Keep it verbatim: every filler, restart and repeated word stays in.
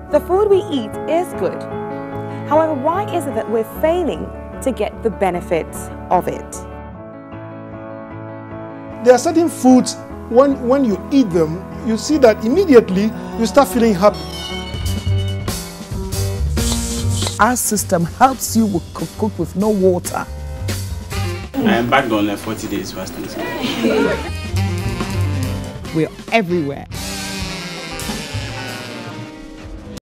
The food we eat is good. However, why is it that we're failing to get the benefits of it? There are certain foods, when, when you eat them, you see that immediately you start feeling happy. Our system helps you with cook, cook with no water. I am back on like forty days fasting. We're everywhere.